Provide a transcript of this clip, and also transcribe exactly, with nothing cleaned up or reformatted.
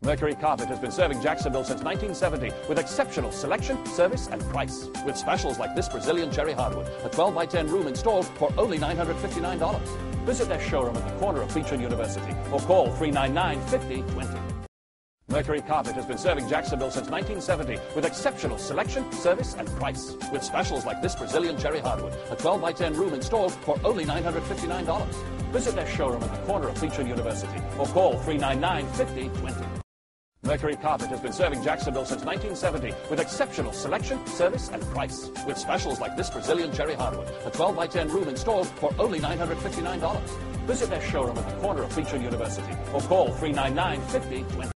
Mercury Carpet has been serving Jacksonville since nineteen seventy with exceptional selection, service, and price. With specials like this Brazilian cherry hardwood, a twelve by ten room installed for only nine hundred fifty-nine dollars. Visit their showroom at the corner of Beach and University or call three nine nine, five zero two zero. Mercury Carpet has been serving Jacksonville since nineteen seventy with exceptional selection, service, and price. With specials like this Brazilian cherry hardwood, a twelve by ten room installed for only nine hundred fifty-nine dollars. Visit their showroom at the corner of Beach and University or call three nine nine, five zero two zero. Mercury Carpet has been serving Jacksonville since nineteen seventy with exceptional selection, service, and price. With specials like this Brazilian cherry hardwood, a twelve by ten room installed for only nine hundred fifty-nine dollars. Visit their showroom at the corner of Beach and University or call three nine nine, five zero two zero.